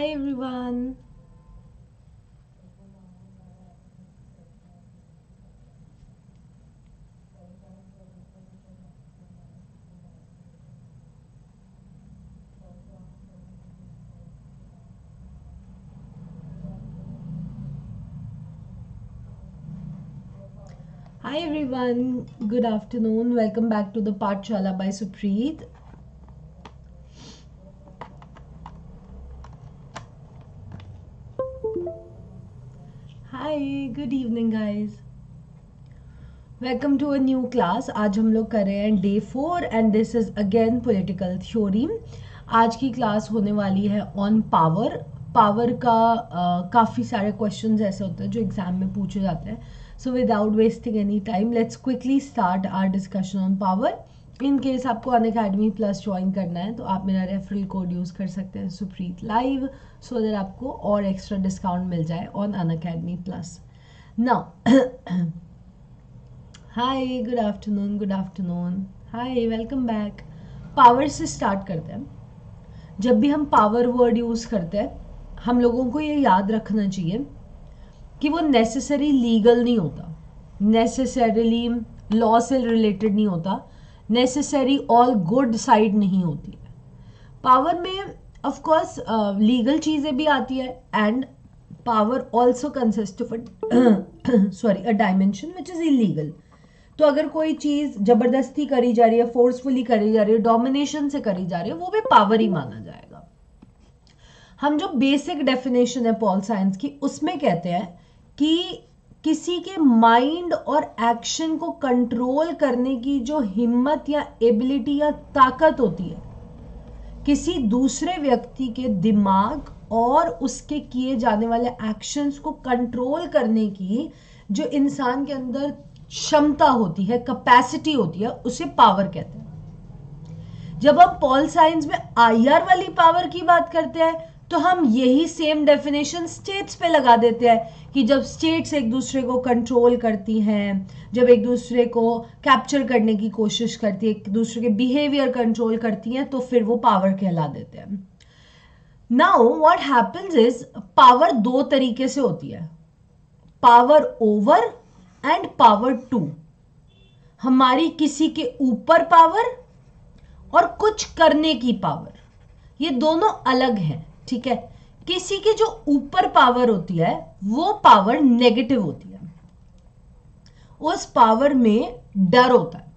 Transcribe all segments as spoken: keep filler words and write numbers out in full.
Hi everyone. Hi everyone. Good afternoon. Welcome back to the Pathshala by Supreet. Hi. Good evening guys. Welcome to a new class. आज हम लोग कर रहे हैं day four and this is again political theory. आज की class होने वाली है ऑन पावर. पावर का uh, काफ़ी सारे क्वेश्चंस ऐसे होते हैं जो एग्जाम में पूछे जाते हैं. So without wasting any time let's quickly start our discussion on power. In case आपको अनअकैडमी प्लस ज्वाइन करना है तो आप मेरा रेफरल कोड यूज़ कर सकते हैं सुप्रीत लाइव, सो दैट आपको और एक्स्ट्रा डिस्काउंट मिल जाए on Unacademy plus. Now hi, good afternoon, good afternoon, hi, welcome back. Power से स्टार्ट करते हैं. जब भी हम पावर वर्ड यूज़ करते हैं हम लोगों को ये याद रखना चाहिए कि वो नेसेसरी लीगल नहीं होता, नेसेसरीली लॉ से रिलेटेड नहीं होता, नेसेसरी ऑल गुड साइड नहीं होती है. पावर में ऑफ कोर्स लीगल चीज़ें भी आती है and power also consist of sorry a dimension which is illegal. तो अगर कोई चीज जबरदस्ती करी जा रही है, फोर्सफुली करी जा रही है, डोमिनेशन से करी जा रही है, वो भी पावर ही माना जाएगा. हम जो बेसिक डेफिनेशन है पॉल साइंस की उसमें कहते हैं कि किसी के माइंड और एक्शन को कंट्रोल करने की जो हिम्मत या एबिलिटी या ताकत होती है, किसी दूसरे व्यक्ति के दिमाग और उसके किए जाने वाले एक्शंस को कंट्रोल करने की जो इंसान के अंदर क्षमता होती है, कैपेसिटी होती है, उसे पावर कहते हैं. जब हम पॉल साइंस में आईआर वाली पावर की बात करते हैं तो हम यही सेम डेफिनेशन स्टेट्स पे लगा देते हैं कि जब स्टेट्स एक दूसरे को कंट्रोल करती हैं, जब एक दूसरे को कैप्चर करने की कोशिश करती है, एक दूसरे के बिहेवियर कंट्रोल करती हैं, तो फिर वो पावर कहला देते हैं. Now what happens is power दो तरीके से होती है, power over and power to. हमारी किसी के ऊपर पावर और कुछ करने की पावर, ये दोनों अलग हैं. ठीक है, किसी की जो ऊपर पावर होती है वो पावर नेगेटिव होती है. उस पावर में डर होता है,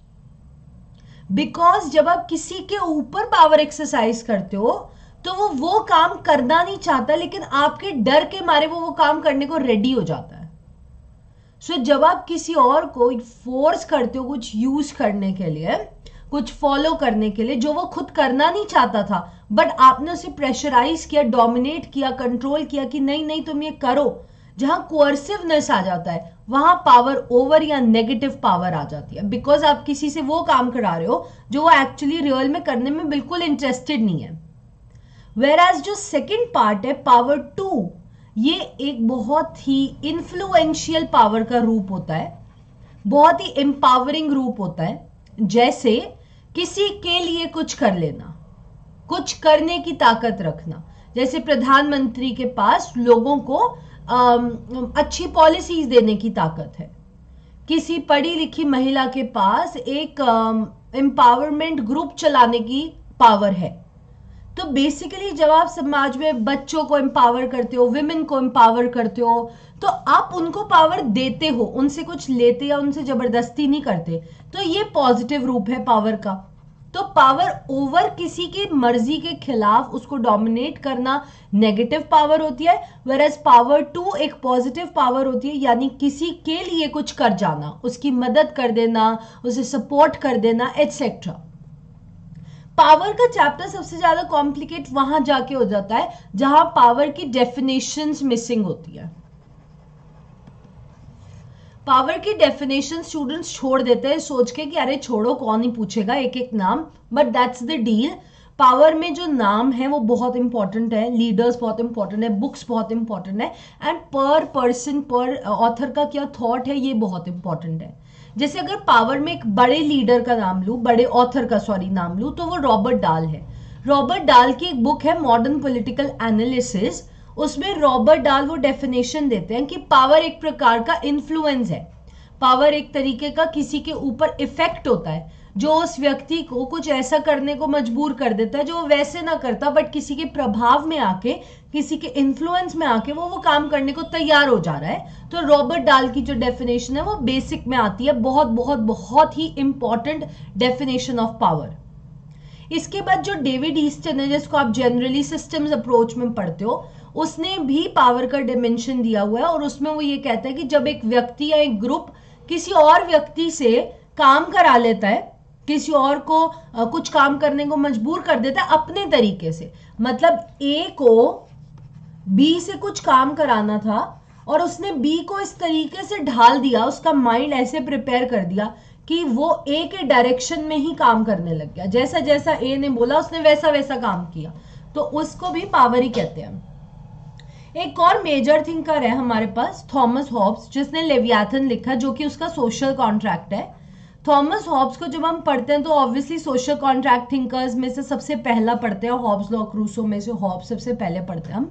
बिकॉज जब आप किसी के ऊपर पावर एक्सरसाइज करते हो तो वो वो काम करना नहीं चाहता, लेकिन आपके डर के मारे वो वो काम करने को रेडी हो जाता है. सो so, जब आप किसी और को फोर्स करते हो कुछ यूज करने के लिए, कुछ फॉलो करने के लिए जो वो खुद करना नहीं चाहता था, बट आपने उसे प्रेशराइज किया, डोमिनेट किया, कंट्रोल किया कि नहीं नहीं तुम ये करो, जहां कोअर्सिवनेस आ जाता है वहां पावर ओवर या नेगेटिव पावर आ जाती है. बिकॉज आप किसी से वो काम करा रहे हो जो वो एक्चुअली रियल में करने में बिल्कुल इंटरेस्टेड नहीं है. वेयर एज जो सेकेंड पार्ट है पावर टू, ये एक बहुत ही इन्फ्लुएंशियल पावर का रूप होता है, बहुत ही एम्पावरिंग रूप होता है. जैसे किसी के लिए कुछ कर लेना, कुछ करने की ताकत रखना. जैसे प्रधानमंत्री के पास लोगों को आम, अच्छी पॉलिसीज देने की ताकत है. किसी पढ़ी लिखी महिला के पास एक एम्पावरमेंट ग्रुप चलाने की पावर है. तो बेसिकली जब आप समाज में बच्चों को एम्पावर करते हो, विमेन को एम्पावर करते हो, तो आप उनको पावर देते हो, उनसे कुछ लेते या उनसे जबरदस्ती नहीं करते. तो ये पॉजिटिव रूप है पावर का. तो पावर ओवर किसी की मर्जी के खिलाफ उसको डोमिनेट करना नेगेटिव पावर होती है, वेयरएज पावर टू एक पॉजिटिव पावर होती है, यानी किसी के लिए कुछ कर जाना, उसकी मदद कर देना, उसे सपोर्ट कर देना एटसेट्रा. पावर का चैप्टर सबसे ज्यादा कॉम्प्लिकेट वहां जाके हो जाता है जहां पावर की डेफिनेशंस मिसिंग होती है. पावर की डेफिनेशन स्टूडेंट्स छोड़ देते हैं सोच के कि अरे छोड़ो कौन ही पूछेगा एक एक नाम, but that's the deal. Power में जो नाम है वो बहुत इंपॉर्टेंट है, लीडर्स बहुत इंपॉर्टेंट है, बुक्स बहुत इंपॉर्टेंट है, एंड पर पर्सन पर ऑथर का क्या थॉट है ये बहुत इंपॉर्टेंट है. जैसे अगर पावर में एक बड़े लीडर का नाम लूं, बड़े ऑथर का सॉरी नाम लूं, तो वो रॉबर्ट डाल है. रॉबर्ट डाल की एक बुक है मॉडर्न पॉलिटिकल एनालिसिस, उसमें रॉबर्ट डाल वो डेफिनेशन देते हैं कि पावर एक प्रकार का इन्फ्लुएंस है, पावर एक तरीके का किसी के ऊपर इफेक्ट होता है जो उस व्यक्ति को कुछ ऐसा करने को मजबूर कर देता है जो वो वैसे ना करता, बट किसी के प्रभाव में आके, किसी के इन्फ्लुएंस में आके वो वो काम करने को तैयार हो जा रहा है। तो रॉबर्ट डाल की जो डेफिनेशन है वो बेसिक में आती है, बहुत बहुत बहुत ही इंपॉर्टेंट डेफिनेशन ऑफ पावर। इसके बाद जो डेविड ईस्टन है, जिसको आप जनरली सिस्टम्स अप्रोच में पढ़ते हो, उसने भी पावर का डिमेंशन दिया हुआ है और उसमें वो ये कहता है कि जब एक व्यक्ति या एक ग्रुप किसी और व्यक्ति से काम करा लेता है, किसी और को आ, कुछ काम करने को मजबूर कर देता है अपने तरीके से, मतलब ए को बी से कुछ काम कराना था और उसने बी को इस तरीके से ढाल दिया, उसका माइंड ऐसे प्रिपेयर कर दिया कि वो ए के डायरेक्शन में ही काम करने लग गया, जैसा जैसा ए ने बोला उसने वैसा वैसा काम किया, तो उसको भी पावर ही कहते हैं। एक और मेजर थिंकर है हमारे पास थॉमस हॉब्स, जिसने लेवियाथन लिखा, जो कि उसका सोशल कॉन्ट्रैक्ट है। थॉमस हॉब्स को जब हम पढ़ते हैं तो ऑब्वियसली सोशल कॉन्ट्रैक्ट थिंकर्स में से सबसे पहला पढ़ते हैं, हॉब्स लॉ क्रूसो में से हॉब्स सबसे पहले पढ़ते हैं हम।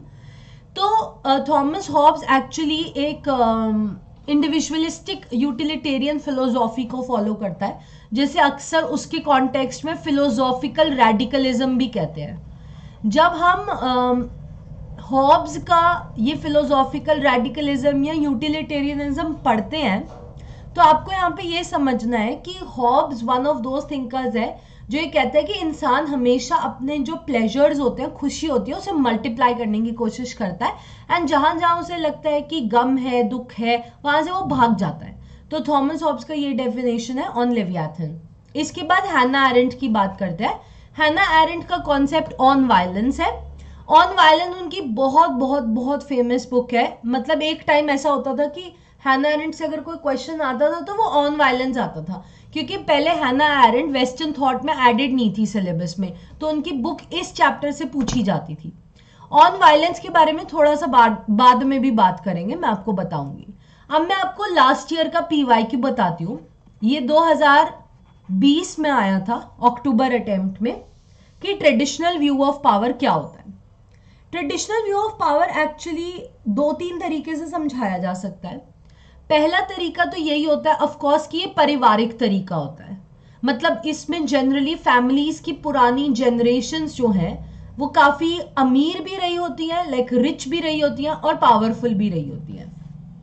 तो थॉमस हॉब्स एक्चुअली एक इंडिविजुअलिस्टिक यूटिलिटेरियन फिलोसॉफी को फॉलो करता है, जिसे अक्सर उसके कॉन्टेक्स्ट में फिलोसॉफिकल रेडिकलिज्म भी कहते हैं। जब हम हॉब्स uh, का ये फिलोसॉफिकल रेडिकलिज्म या यूटिलिटेरियनिज्म पढ़ते हैं तो आपको यहाँ पे ये समझना है कि Hobbes one of those thinkers है जो ये कहता है कि इंसान हमेशा अपने जो प्लेजर्स होते हैं, खुशी होती है, उसे मल्टीप्लाई करने की कोशिश करता है एंड जहां जहां उसे लगता है कि गम है, दुख है, वहां से वो भाग जाता है। तो थॉमस हॉब्स का ये डेफिनेशन है ऑन लेवियाथन। इसके बाद हैना एरेंट की बात करते हैं। हैना एरेंट का कॉन्सेप्ट ऑन वायलेंस है। ऑन वायलेंस उनकी बहुत बहुत बहुत फेमस बुक है, मतलब एक टाइम ऐसा होता था कि हैना एरेंट से अगर कोई क्वेश्चन आता था तो वो ऑन वायलेंस आता था, क्योंकि पहले हैना एरेंट वेस्टर्न थॉट में एडेड नहीं थी सिलेबस में, तो उनकी बुक इस चैप्टर से पूछी जाती थी। ऑन वायलेंस के बारे में थोड़ा सा बाद बाद में भी बात करेंगे, मैं आपको बताऊंगी। अब मैं आपको लास्ट ईयर का पीवाई क्यू बताती हूँ। ये दो हज़ार बीस में आया था अक्टूबर अटेम्प्ट में, कि ट्रेडिशनल व्यू ऑफ पावर क्या होता है। Traditional view of power actually दो तीन तरीके से समझाया जा सकता है। पहला तरीका तो यही होता है ऑफ कोर्स कि ये पारिवारिक तरीका होता है, मतलब इसमें जनरली फैमिलीज की पुरानी जनरेशन्स जो हैं वो काफी अमीर भी रही होती हैं, लाइक रिच भी रही होती हैं और पावरफुल भी रही होती हैं।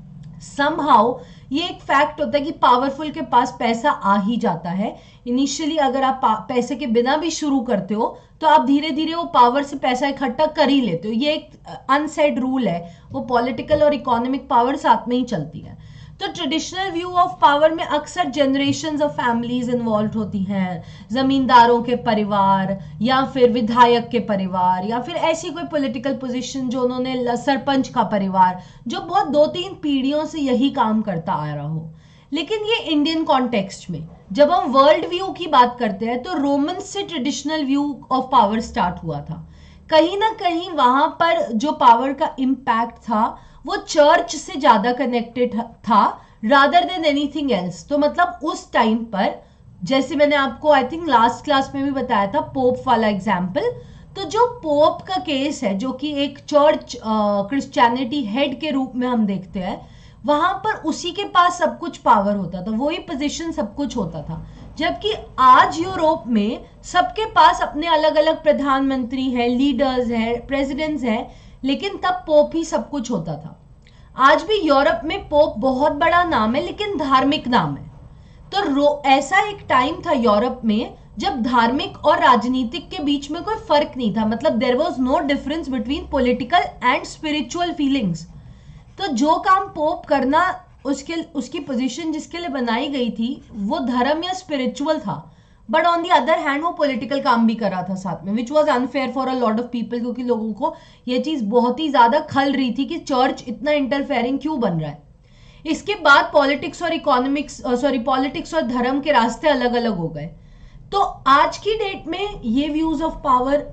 समहाउ ये एक फैक्ट होता है कि पावरफुल के पास पैसा आ ही जाता है। इनिशियली अगर आप पैसे के बिना भी शुरू करते हो तो आप धीरे धीरे वो पावर से पैसा इकट्ठा कर ही लेते हो। ये एक अनसेड रूल है, वो पॉलिटिकल और इकोनॉमिक पावर साथ में ही चलती है। तो ट्रेडिशनल व्यू ऑफ पावर में अक्सर जनरेशंस ऑफ फैमिलीज इन्वॉल्व होती हैं, जमींदारों के परिवार या फिर विधायक के परिवार या फिर ऐसी कोई पॉलिटिकल पोजीशन जो उन्होंने, सरपंच का परिवार, जो बहुत दो तीन पीढ़ियों से यही काम करता आ रहा हो। लेकिन ये इंडियन कॉन्टेक्स्ट में जब हम वर्ल्ड व्यू की बात करते हैं तो रोमन से traditional view of power start हुआ था। कहीं ना कहीं वहां पर जो पावर का इम्पैक्ट था वो चर्च से ज्यादा कनेक्टेड था रादर देन एनीथिंग एल्स। तो मतलब उस टाइम पर, जैसे मैंने आपको आई थिंक लास्ट क्लास में भी बताया था पोप वाला एग्जाम्पल, तो जो पोप का केस है जो कि एक चर्च क्रिश्चियनिटी हेड के रूप में हम देखते हैं, वहां पर उसी के पास सब कुछ पावर होता था, वही पोजीशन सब कुछ होता था। जबकि आज यूरोप में सबके पास अपने अलग अलग प्रधानमंत्री हैं, लीडर्स हैं, प्रेसिडेंट्स हैं, लेकिन तब पोप ही सब कुछ होता था। आज भी यूरोप में पोप बहुत बड़ा नाम है लेकिन धार्मिक नाम है। तो ऐसा एक टाइम था यूरोप में जब धार्मिक और राजनीतिक के बीच में कोई फर्क नहीं था, मतलब there was no difference between political and spiritual feelings. तो जो काम पोप करना, उसके उसकी पोजीशन जिसके लिए बनाई गई थी वो धर्म या स्पिरिचुअल था, but on the other hand वो पॉलिटिकल काम भी कर रहा था साथ में, which was unfair for a lot of people, क्योंकि लोगों को ये चीज बहुत ही ज्यादा खल रही थी कि चर्च इतना इंटरफेयरिंग क्यों बन रहा है। इसके बाद पॉलिटिक्स और इकोनॉमिक्स सॉरी पॉलिटिक्स और धर्म के रास्ते अलग अलग हो गए। तो आज की डेट में ये व्यूज ऑफ पावर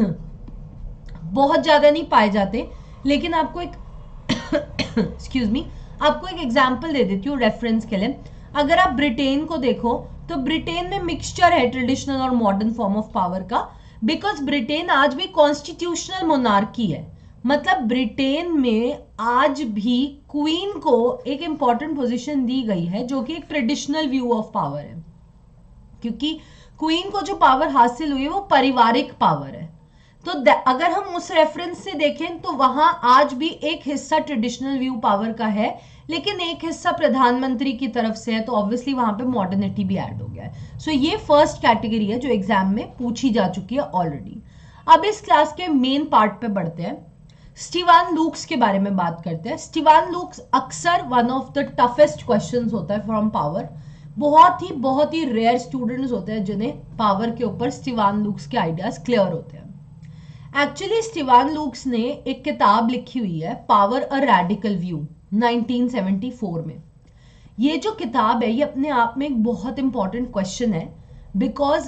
बहुत ज्यादा नहीं पाए जाते, लेकिन आपको एक एक्सक्यूज मी आपको एक एग्जांपल दे देती हूँ रेफरेंस के लिए। अगर आप ब्रिटेन को देखो तो ब्रिटेन में मिक्सचर है ट्रेडिशनल और मॉडर्न फॉर्म ऑफ पावर का। बिकॉज ब्रिटेन आज भी कॉन्स्टिट्यूशनल मोनार्की है, मतलब ब्रिटेन में आज भी क्वीन को एक इंपॉर्टेंट पोजीशन दी गई है जो कि एक ट्रेडिशनल व्यू ऑफ पावर है, क्योंकि क्वीन को जो पावर हासिल हुई है वो पारिवारिक पावर है। तो अगर हम उस रेफरेंस से देखें तो वहां आज भी एक हिस्सा ट्रेडिशनल व्यू पावर का है, लेकिन एक हिस्सा प्रधानमंत्री की तरफ से है, तो ऑब्वियसली वहां पे मॉडर्निटी भी ऐड हो गया है। सो so ये फर्स्ट कैटेगरी है जो एग्जाम में पूछी जा चुकी है ऑलरेडी। अब इस क्लास के मेन पार्ट पे बढ़ते हैं, स्टीवान लूक्स के बारे में बात करते हैं। स्टीवान लूक्स अक्सर one of the toughest questions होता है फ्रॉम पावर। बहुत ही बहुत ही रेयर स्टूडेंट्स होते हैं जिन्हें पावर के ऊपर स्टीवान लूक्स के आइडियाज क्लियर होते हैं। एक्चुअली स्टीवान लूक्स ने एक किताब लिखी हुई है, power a radical view, nineteen seventy four में। ये जो किताब है ये अपने आप में एक बहुत इंपॉर्टेंट क्वेश्चन है, बिकॉज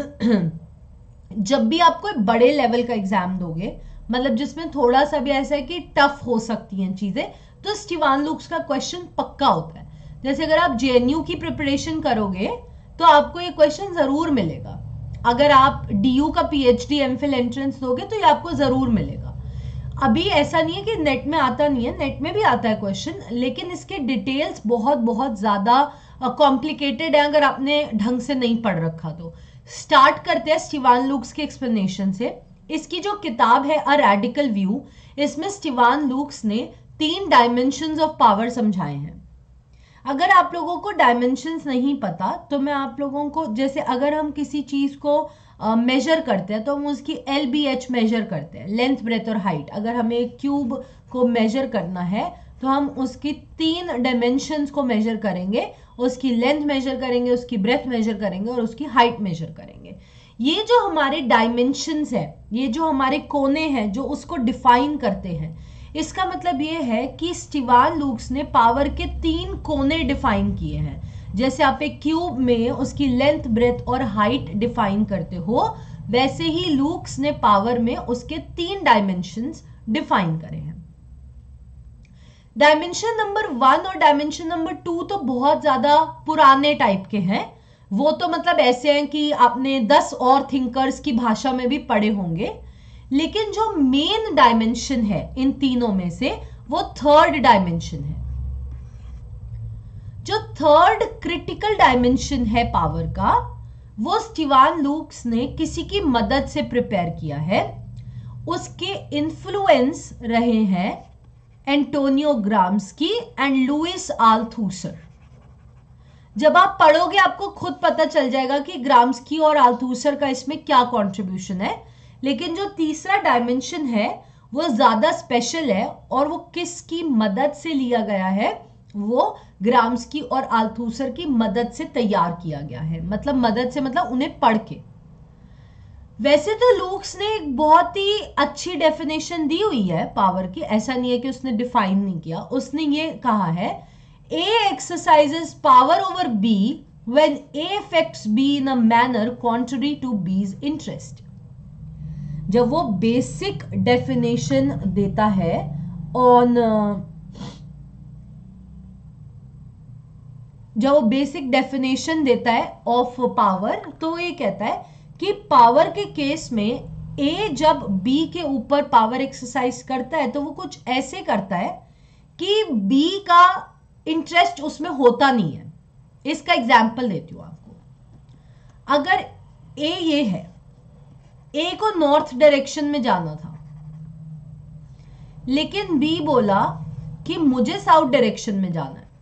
जब भी आपको एक बड़े लेवल का एग्जाम दोगे, मतलब जिसमें थोड़ा सा भी ऐसा है कि टफ हो सकती हैं चीजें, तो स्टीवान लूक्स का क्वेश्चन पक्का होता है। जैसे अगर आप जेएनयू की प्रिपरेशन करोगे तो आपको ये क्वेश्चन जरूर मिलेगा। अगर आप डीयू का पीएचडी एमफिल एंट्रेंस दोगे तो ये आपको जरूर मिलेगा। अभी ऐसा नहीं है कि नेट में आता नहीं है, नेट में भी आता है क्वेश्चन, लेकिन इसके डिटेल्स बहुत बहुत ज्यादा कॉम्प्लिकेटेड है अगर आपने ढंग से नहीं पढ़ रखा तो। स्टार्ट करते हैं स्टीवान लूक्स के एक्सप्लेनेशन से। इसकी जो किताब है अ रेडिकल व्यू, इसमें स्टीवान लूक्स ने तीन डायमेंशंस ऑफ पावर समझाए हैं। अगर आप लोगों को डायमेंशंस नहीं पता तो मैं आप लोगों को, जैसे अगर हम किसी चीज को मेजर uh, करते हैं तो हम उसकी एल बी एच मेजर करते हैं, लेंथ ब्रेथ और हाइट। अगर हमें एक क्यूब को मेजर करना है तो हम उसकी तीन डायमेंशंस को मेजर करेंगे, उसकी लेंथ मेजर करेंगे, उसकी ब्रेथ मेजर करेंगे और उसकी हाइट मेजर करेंगे। ये जो हमारे डायमेंशंस है, ये जो हमारे कोने हैं जो उसको डिफाइन करते हैं, इसका मतलब ये है कि स्टीवान लूक्स ने पावर के तीन कोने डिफाइन किए हैं। जैसे आप एक क्यूब में उसकी लेंथ ब्रेथ और हाइट डिफाइन करते हो, वैसे ही लूक्स ने पावर में उसके तीन डायमेंशंस डिफाइन करे हैं। डायमेंशन नंबर वन और डायमेंशन नंबर टू तो बहुत ज्यादा पुराने टाइप के हैं। वो तो मतलब ऐसे हैं कि आपने दस और थिंकर्स की भाषा में भी पढ़े होंगे, लेकिन जो मेन डायमेंशन है इन तीनों में से वो थर्ड डायमेंशन है। जो थर्ड क्रिटिकल डायमेंशन है पावर का, वो स्टीवान लूक्स ने किसी की मदद से प्रिपेयर किया है। उसके इन्फ्लुएंस रहे हैं Antonio Gramsci and Louis Althusser. जब आप पढ़ोगे आपको खुद पता चल जाएगा कि ग्राम्स्की और आल्थूसर का इसमें क्या कॉन्ट्रीब्यूशन है। लेकिन जो तीसरा डायमेंशन है वो ज्यादा स्पेशल है और वो किसकी मदद से लिया गया है, वो ग्राम्स्की और आल्थूसर की मदद से तैयार किया गया है। मतलब मदद से मतलब उन्हें पढ़ के। वैसे तो लूक्स ने एक बहुत ही अच्छी डेफिनेशन दी हुई है पावर की, ऐसा नहीं है कि उसने डिफाइन नहीं किया। उसने ये कहा है, A exercises power over B when A affects B in a manner contrary to B's interest. जब वो बेसिक डेफिनेशन देता है ऑन जब वो बेसिक डेफिनेशन देता है ऑफ पावर, तो ये कहता है कि पावर के केस में ए जब बी के ऊपर पावर एक्सरसाइज करता है तो वो कुछ ऐसे करता है कि बी का इंटरेस्ट उसमें होता नहीं है। इसका एग्जाम्पल देती हूं आपको। अगर ए ये है, ए को नॉर्थ डायरेक्शन में जाना था, लेकिन बी बोला कि मुझे साउथ डायरेक्शन में जाना है।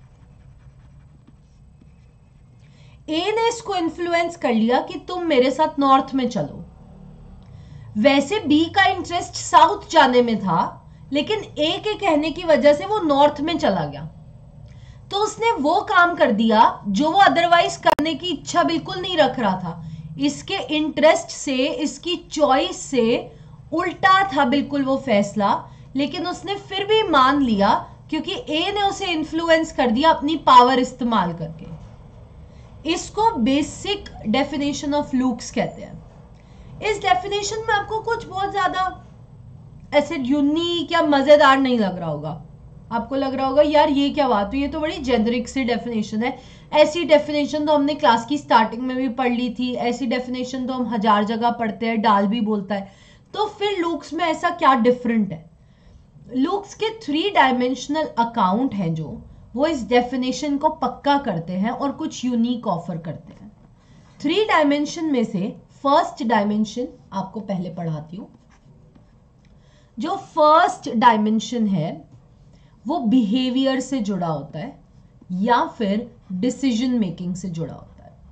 ए ने इसको इन्फ्लुएंस कर लिया कि तुम मेरे साथ नॉर्थ में चलो। वैसे बी का इंटरेस्ट साउथ जाने में था, लेकिन ए के कहने की वजह से वो नॉर्थ में चला गया। तो उसने वो काम कर दिया जो वो अदरवाइज करने की इच्छा बिल्कुल नहीं रख रहा था। इसके इंटरेस्ट से, इसकी चॉइस से उल्टा था बिल्कुल वो फैसला, लेकिन उसने फिर भी मान लिया क्योंकि ए ने उसे इन्फ्लुएंस कर दिया अपनी पावर इस्तेमाल करके। इसको बेसिक डेफिनेशन ऑफ लूक्स कहते हैं। इस डेफिनेशन में आपको कुछ बहुत ज्यादा ऐसे यूनिक या मजेदार नहीं लग रहा होगा, आपको लग रहा होगा यार ये क्या बात हुई, ये तो बड़ी जेनरिक सी डेफिनेशन है, ऐसी डेफिनेशन तो हमने क्लास की स्टार्टिंग में भी पढ़ ली थी, ऐसी डेफिनेशन तो हम हजार जगह पढ़ते हैं, डाल भी बोलता है, तो फिर लूक्स में ऐसा क्या डिफरेंट है? लूक्स के थ्री डायमेंशनल अकाउंट हैं जो वो इस डेफिनेशन को पक्का करते हैं और कुछ यूनिक ऑफर करते हैं। थ्री डायमेंशन में से फर्स्ट डायमेंशन आपको पहले पढ़ाती हूं। जो फर्स्ट डायमेंशन है वो बिहेवियर से जुड़ा होता है या फिर डिसीजन मेकिंग से जुड़ा होता है।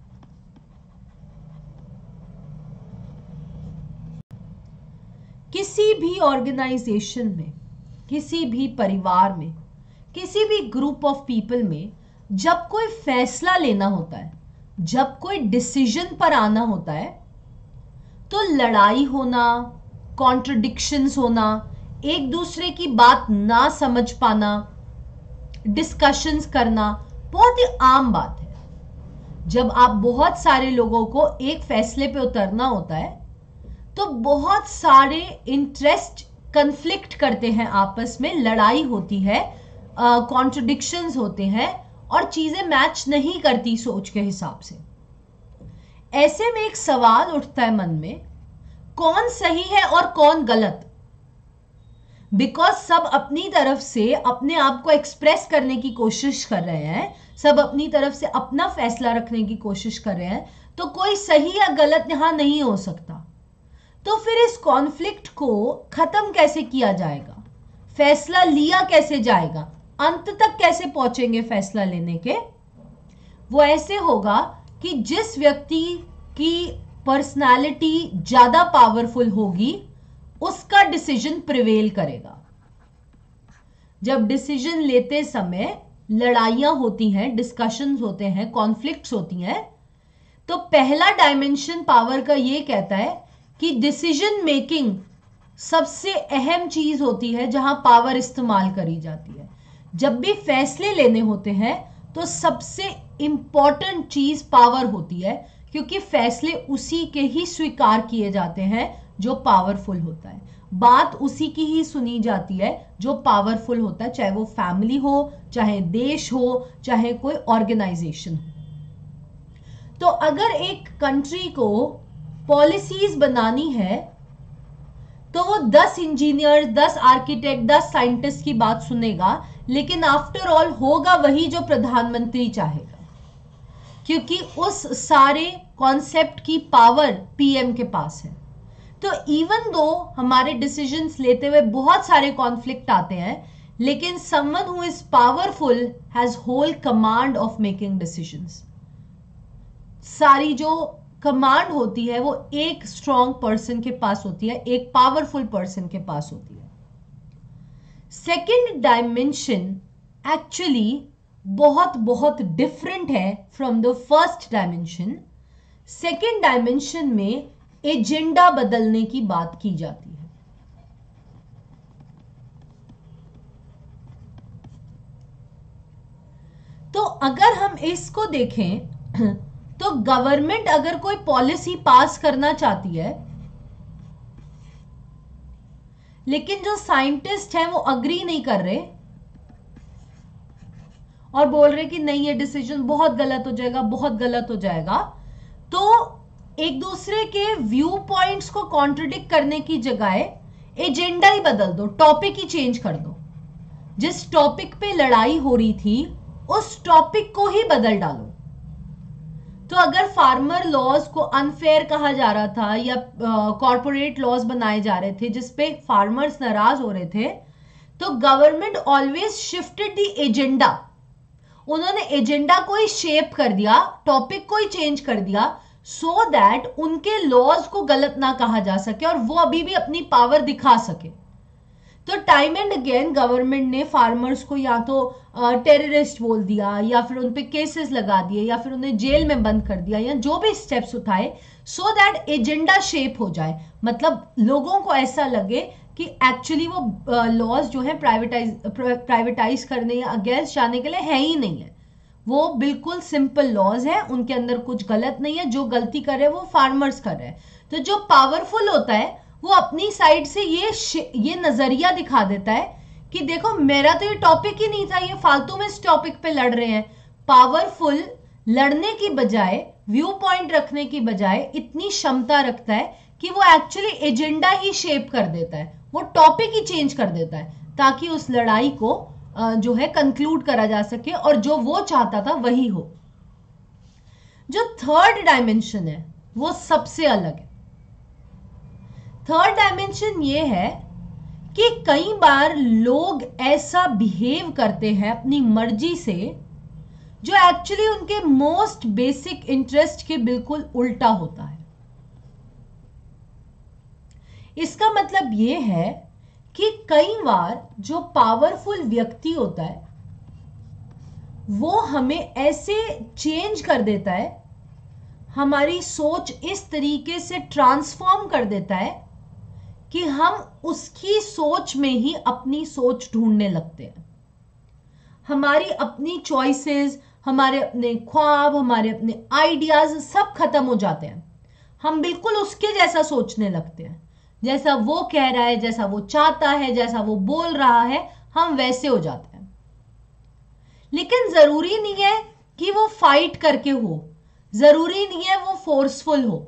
किसी भी ऑर्गेनाइजेशन में, किसी भी परिवार में, किसी भी ग्रुप ऑफ पीपल में जब कोई फैसला लेना होता है, जब कोई डिसीजन पर आना होता है, तो लड़ाई होना, कॉन्ट्रडिक्शंस होना, एक दूसरे की बात ना समझ पाना, डिस्कशंस करना बहुत ही आम बात है। जब आप बहुत सारे लोगों को एक फैसले पे उतरना होता है तो बहुत सारे इंटरेस्ट कन्फ्लिक्ट करते हैं, आपस में लड़ाई होती है, कॉन्ट्रडिक्शंस uh, होते हैं और चीजें मैच नहीं करती सोच के हिसाब से। ऐसे में एक सवाल उठता है मन में, कौन सही है और कौन गलत? बिकॉज सब अपनी तरफ से अपने आप को एक्सप्रेस करने की कोशिश कर रहे हैं, सब अपनी तरफ से अपना फैसला रखने की कोशिश कर रहे हैं, तो कोई सही या गलत यहां नहीं हो सकता। तो फिर इस कॉन्फ्लिक्ट को खत्म कैसे किया जाएगा? फैसला लिया कैसे जाएगा? अंत तक कैसे पहुंचेंगे फैसला लेने के? वो ऐसे होगा कि जिस व्यक्ति की पर्सनालिटी ज्यादा पावरफुल होगी उसका डिसीजन प्रिवेल करेगा। जब डिसीजन लेते समय लड़ाइयां होती हैं, डिस्कशंस होते हैं, कॉन्फ्लिक्ट्स होती हैं, तो पहला डायमेंशन पावर का ये कहता है कि डिसीजन मेकिंग सबसे अहम चीज होती है जहां पावर इस्तेमाल करी जाती है। जब भी फैसले लेने होते हैं तो सबसे इंपॉर्टेंट चीज पावर होती है, क्योंकि फैसले उसी के ही स्वीकार किए जाते हैं जो पावरफुल होता है, बात उसी की ही सुनी जाती है जो पावरफुल होता है, चाहे वो फैमिली हो, चाहे देश हो, चाहे कोई ऑर्गेनाइजेशन हो। तो अगर एक कंट्री को पॉलिसीज बनानी है तो वो दस इंजीनियर, दस आर्किटेक्ट, दस साइंटिस्ट की बात सुनेगा, लेकिन आफ्टर ऑल होगा वही जो प्रधानमंत्री चाहेगा, क्योंकि उस सारे कॉन्सेप्ट की पावर पीएम के पास है। तो इवन दो हमारे डिसीजंस लेते हुए बहुत सारे कॉन्फ्लिक्ट आते हैं, लेकिन someone who is powerful has whole command of making decisions. सारी जो कमांड होती है वो एक स्ट्रॉन्ग पर्सन के पास होती है, एक पावरफुल पर्सन के पास होती है। सेकेंड डायमेंशन एक्चुअली बहुत बहुत डिफरेंट है from the first dimension. Second dimension में एजेंडा बदलने की बात की जाती है। तो अगर हम इसको देखें तो गवर्नमेंट अगर कोई पॉलिसी पास करना चाहती है, लेकिन जो साइंटिस्ट हैं वो अग्री नहीं कर रहे और बोल रहे कि नहीं ये डिसीजन बहुत गलत हो जाएगा, बहुत गलत हो जाएगा, तो एक दूसरे के व्यू पॉइंट्स को कॉन्ट्रडिक्ट करने की जगह एजेंडा ही बदल दो, टॉपिक ही चेंज कर दो। जिस टॉपिक पे लड़ाई हो रही थी उस टॉपिक को ही बदल डालो। तो अगर फार्मर लॉज को अनफेयर कहा जा रहा था या कॉर्पोरेट लॉज बनाए जा रहे थे जिसपे फार्मर्स नाराज हो रहे थे, तो government always shifted the agenda. उन्होंने एजेंडा को ही शेप कर दिया, टॉपिक को ही चेंज कर दिया, सो so दैट उनके लॉज को गलत ना कहा जा सके और वो अभी भी अपनी पावर दिखा सके। तो टाइम एंड अगेन गवर्नमेंट ने फार्मर्स को या तो टेररिस्ट बोल दिया या फिर उन पे केसेस लगा दिए या फिर उन्हें जेल में बंद कर दिया या जो भी स्टेप्स उठाए, सो दैट एजेंडा शेप हो जाए। मतलब लोगों को ऐसा लगे कि एक्चुअली वो लॉज uh, जो है प्राइवेटाइज प्राइवेटाइज करने या अगेंस्ट जाने के लिए है ही नहीं है, वो बिल्कुल सिंपल लॉज है, उनके अंदर कुछ गलत नहीं है, जो गलती कर रहे हैं वो फार्मर्स कर रहे हैं। तो जो पावरफुल होता है वो अपनी साइड से ये ये नजरिया दिखा देता है कि देखो मेरा तो ये टॉपिक ही नहीं था, ये फालतू में इस टॉपिक पे लड़ रहे हैं। पावरफुल लड़ने की बजाय, व्यू पॉइंट रखने की बजाय इतनी क्षमता रखता है कि वो एक्चुअली एजेंडा ही शेप कर देता है, वो टॉपिक ही चेंज कर देता है, ताकि उस लड़ाई को जो है कंक्लूड करा जा सके और जो वो चाहता था वही हो। जो थर्ड डायमेंशन है वो सबसे अलग है। थर्ड डायमेंशन ये है कि कई बार लोग ऐसा बिहेव करते हैं अपनी मर्जी से जो एक्चुअली उनके मोस्ट बेसिक इंटरेस्ट के बिल्कुल उल्टा होता है। इसका मतलब यह है कि कई बार जो पावरफुल व्यक्ति होता है वो हमें ऐसे चेंज कर देता है, हमारी सोच इस तरीके से ट्रांसफॉर्म कर देता है कि हम उसकी सोच में ही अपनी सोच ढूंढने लगते हैं। हमारी अपनी चॉइसेस, हमारे अपने ख्वाब, हमारे अपने आइडियाज सब खत्म हो जाते हैं। हम बिल्कुल उसके जैसा सोचने लगते हैं, जैसा वो कह रहा है, जैसा वो चाहता है, जैसा वो बोल रहा है, हम वैसे हो जाते हैं। लेकिन जरूरी नहीं है कि वो फाइट करके हो, जरूरी नहीं है वो फोर्सफुल हो।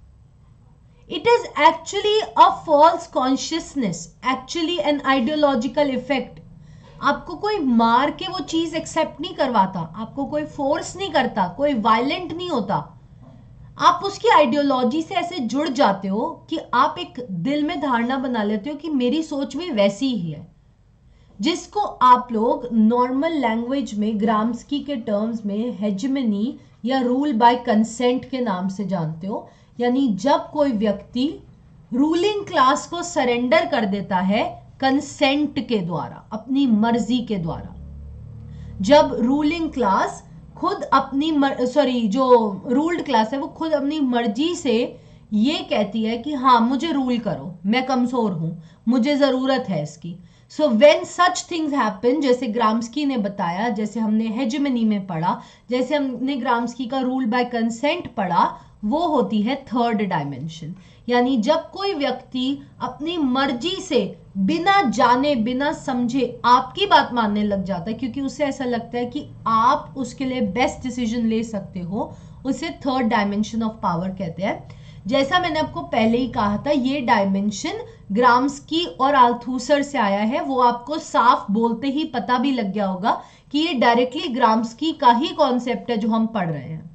It is actually a false consciousness, actually an ideological effect. आपको कोई मार के वो चीज एक्सेप्ट नहीं करवाता, आपको कोई फोर्स नहीं करता, कोई वायलेंट नहीं होता। आप उसकी आइडियोलॉजी से ऐसे जुड़ जाते हो कि आप एक दिल में धारणा बना लेते हो कि मेरी सोच भी वैसी ही है, जिसको आप लोग नॉर्मल लैंग्वेज में ग्राम्स्की के टर्म्स में हेजेमनी या रूल बाय कंसेंट के नाम से जानते हो। यानी जब कोई व्यक्ति रूलिंग क्लास को सरेंडर कर देता है कंसेंट के द्वारा, अपनी मर्जी के द्वारा, जब रूलिंग क्लास खुद अपनी सॉरी जो रूल्ड क्लास है वो खुद अपनी मर्जी से ये कहती है कि हाँ मुझे रूल करो, मैं कमजोर हूं, मुझे जरूरत है इसकी। So when such things happen, जैसे ग्राम्स्की ने बताया, जैसे हमने हेजेमनी में पढ़ा, जैसे हमने ग्राम्स्की का रूल बाय कंसेंट पढ़ा, वो होती है थर्ड डायमेंशन। यानी जब कोई व्यक्ति अपनी मर्जी से बिना जाने बिना समझे आपकी बात मानने लग जाता है क्योंकि उसे ऐसा लगता है कि आप उसके लिए बेस्ट डिसीजन ले सकते हो, उसे थर्ड डायमेंशन ऑफ पावर कहते हैं। जैसा मैंने आपको पहले ही कहा था, ये डायमेंशन ग्राम्स्की और अल्थुसर से आया है। वो आपको साफ बोलते ही पता भी लग गया होगा कि ये डायरेक्टली ग्राम्स्की का ही कॉन्सेप्ट है जो हम पढ़ रहे हैं।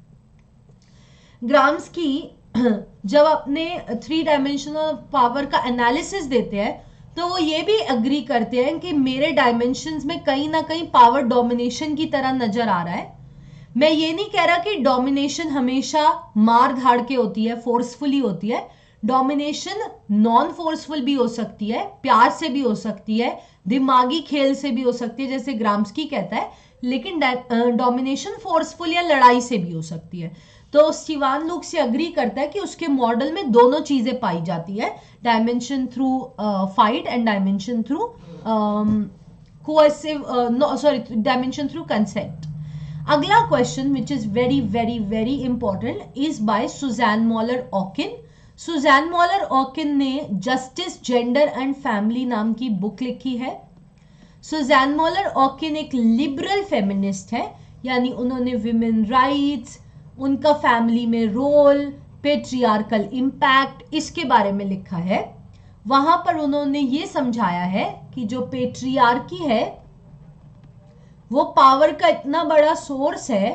ग्राम्स्की जब अपने थ्री डायमेंशनल पावर का एनालिसिस देते हैं तो वो ये भी अग्री करते हैं कि मेरे डायमेंशंस में कहीं ना कहीं पावर डोमिनेशन की तरह नजर आ रहा है। मैं ये नहीं कह रहा कि डोमिनेशन हमेशा मार धाड़ के होती है, फोर्सफुली होती है। डोमिनेशन नॉन फोर्सफुल भी हो सकती है, प्यार से भी हो सकती है, दिमागी खेल से भी हो सकती है जैसे ग्राम्स्की कहता है, लेकिन डोमिनेशन फोर्सफुल या लड़ाई से भी हो सकती है। तो स्टीवान लुक से अग्री करता है कि उसके मॉडल में दोनों चीजें पाई जाती है, dimension through fight and dimension through coercive sorry dimension through consent. अगला question which is very very very important is by Susan Moller Okin. Susan Moller Okin ने जस्टिस, जेंडर एंड फैमिली नाम की बुक लिखी है। Suzanne Moller ऑकिन एक liberal feminist है, यानी उन्होंने विमेन राइट्स, उनका फैमिली में रोल, पेट्रियार्कल इम्पैक्ट, इसके बारे में लिखा है। वहां पर उन्होंने ये समझाया है कि जो पेट्रियार्की है वो पावर का इतना बड़ा सोर्स है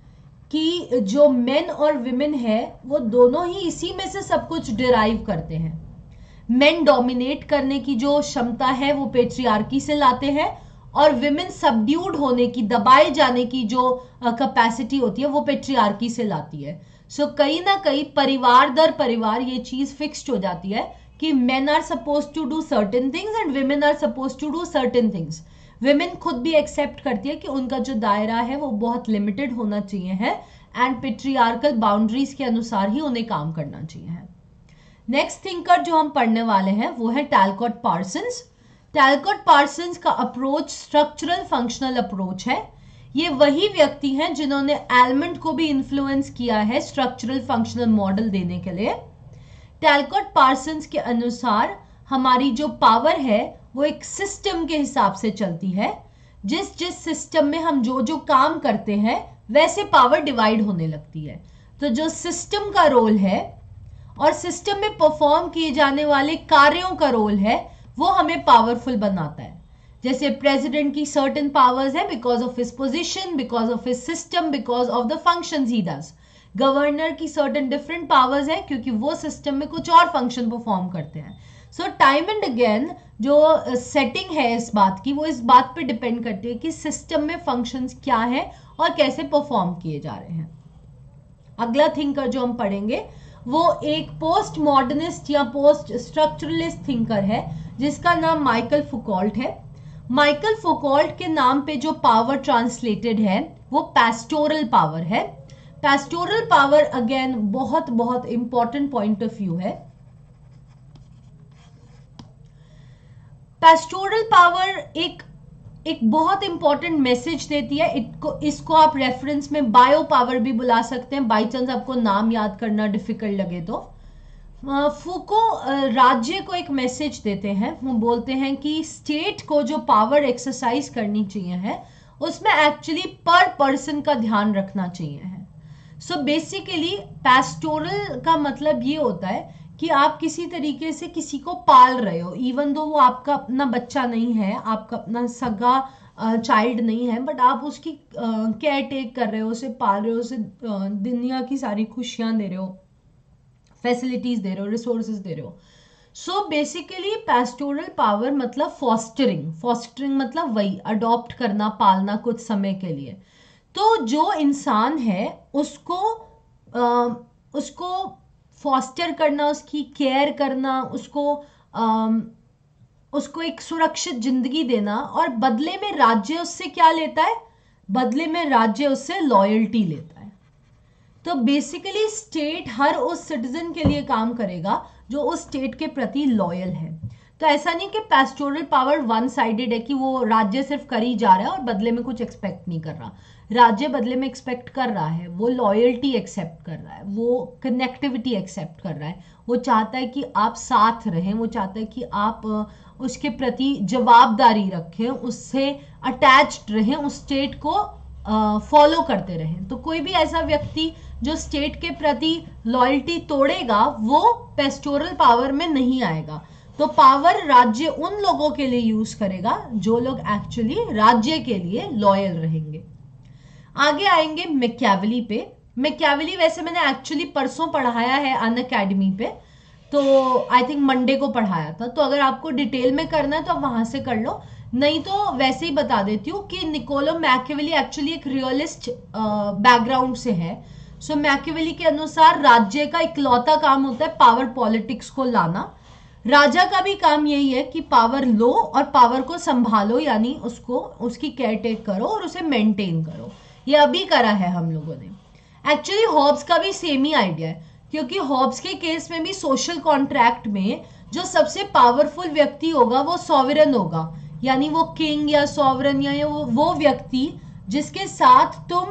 कि जो मेन और विमेन है वो दोनों ही इसी में से सब कुछ डिराइव करते हैं। मेन डोमिनेट करने की जो क्षमता है वो पेट्रियार्की से लाते हैं, और विमेन सबड्यूड होने की, दबाए जाने की जो कैपेसिटी होती है वो पेट्रियार्की से लाती है। सो so, कहीं ना कहीं परिवार दर परिवार ये चीज फिक्स्ड हो जाती है कि men are suppose to do certain things and women are suppose to do certain things. Women खुद भी एक्सेप्ट करती है कि उनका जो दायरा है वो बहुत लिमिटेड होना चाहिए है, एंड पेट्रियार्कल बाउंड्रीज के अनुसार ही उन्हें काम करना चाहिए है। नेक्स्ट थिंकर जो हम पढ़ने वाले हैं वो है टैलकॉट पार्सन्स। टैलकॉट पार्सन्स का अप्रोच स्ट्रक्चरल फंक्शनल अप्रोच है। ये वही व्यक्ति हैं जिन्होंने एलमेंट को भी इन्फ्लुएंस किया है स्ट्रक्चरल फंक्शनल मॉडल देने के लिए। टैलकॉट पार्सन्स के अनुसार हमारी जो पावर है वो एक सिस्टम के हिसाब से चलती है। जिस जिस सिस्टम में हम जो जो काम करते हैं वैसे पावर डिवाइड होने लगती है। तो जो सिस्टम का रोल है और सिस्टम में परफॉर्म किए जाने वाले कार्यों का रोल है वो हमें पावरफुल बनाता है। जैसे प्रेसिडेंट की सर्टेन पावर्स है because of his position, because of his system, because of the functions he does. Governor की सर्टेन डिफरेंट पावर्स है क्योंकि वो सिस्टम में कुछ और फंक्शन परफॉर्म करते हैं। सो टाइम एंड अगेन जो सेटिंग है इस बात की वो इस बात पे डिपेंड करती है कि सिस्टम में फंक्शंस क्या है और कैसे परफॉर्म किए जा रहे हैं। अगला थिंकर जो हम पढ़ेंगे वो एक पोस्ट मॉडर्निस्ट या पोस्ट स्ट्रक्चरलिस्ट थिंकर है जिसका नाम माइकल फुकॉल्ट है। माइकल फुकॉल्ट के नाम पे जो पावर ट्रांसलेटेड है वो पैस्टोरल पावर है। पैस्टोरल पावर अगेन बहुत बहुत इंपॉर्टेंट पॉइंट ऑफ व्यू है। पैस्टोरल पावर एक एक बहुत इंपॉर्टेंट मैसेज देती है। इनको इसको आप रेफरेंस में बायो पावर भी बुला सकते हैं, बाई चांस आपको नाम याद करना डिफिकल्ट लगे तो। फूको राज्य को एक मैसेज देते हैं। वो बोलते हैं कि स्टेट को जो पावर एक्सरसाइज करनी चाहिए है उसमें एक्चुअली पर पर्सन का ध्यान रखना चाहिए है। सो बेसिकली पैस्टोरल का मतलब ये होता है कि आप किसी तरीके से किसी को पाल रहे हो, इवन दो वो आपका अपना बच्चा नहीं है, आपका अपना सगा चाइल्ड नहीं है, बट आप उसकी केयर टेक कर रहे हो, उसे पाल रहे हो, उसे दुनिया की सारी खुशियां दे रहे हो, फैसिलिटीज दे रहे हो, रिसोर्सेज दे रहे हो। सो बेसिकली पैस्टोरल पावर मतलब फॉस्टरिंग। फॉस्टरिंग मतलब वही अडॉप्ट करना, पालना कुछ समय के लिए। तो जो इंसान है उसको आ, उसको फॉस्टर करना, उसकी केयर करना, उसको आ, उसको एक सुरक्षित जिंदगी देना, और बदले में राज्य उससे क्या लेता है? बदले में राज्य उससे लॉयल्टी लेता है। तो बेसिकली स्टेट हर उस सिटीजन के लिए काम करेगा जो उस स्टेट के प्रति लॉयल है। तो ऐसा नहीं कि पैस्टोरल पावर वन साइडेड है कि वो राज्य सिर्फ कर ही जा रहा है और बदले में कुछ एक्सपेक्ट नहीं कर रहा। राज्य बदले में एक्सपेक्ट कर रहा है, वो लॉयल्टी एक्सेप्ट कर रहा है, वो कनेक्टिविटी एक्सेप्ट कर रहा है, वो चाहता है कि आप साथ रहें, वो चाहता है कि आप उसके प्रति जवाबदारी रखें, उससे अटैच्ड रहें, उस स्टेट को फॉलो करते रहें। तो कोई भी ऐसा व्यक्ति जो स्टेट के प्रति लॉयल्टी तोड़ेगा वो पैस्टोरल पावर में नहीं आएगा। तो पावर राज्य उन लोगों के लिए यूज करेगा जो लोग एक्चुअली राज्य के लिए लॉयल रहेंगे। आगे आएंगे मैकियावेली पे। मैकियावेली वैसे मैंने एक्चुअली परसों पढ़ाया है अन अकेडमी पे, तो आई थिंक मंडे को पढ़ाया था। तो अगर आपको डिटेल में करना है तो आप वहां से कर लो, नहीं तो वैसे ही बता देती हूँ कि निकोलो मैकियावेली एक्चुअली एक रियलिस्ट बैकग्राउंड से है। सो so, मैकियावेली के अनुसार राज्य का इकलौता काम होता है पावर पॉलिटिक्स को लाना। राजा का भी काम यही है कि पावर लो और पावर को संभालो, यानी उसको उसकी केयर टेक करो और उसे मेंटेन करो। ये अभी करा है हम लोगों ने। एक्चुअली हॉब्स का भी सेम ही आइडिया है, क्योंकि हॉब्स के केस में भी सोशल कॉन्ट्रैक्ट में जो सबसे पावरफुल व्यक्ति होगा वो सॉवरन होगा, यानी वो किंग या सॉवरन या वो, वो व्यक्ति जिसके साथ तुम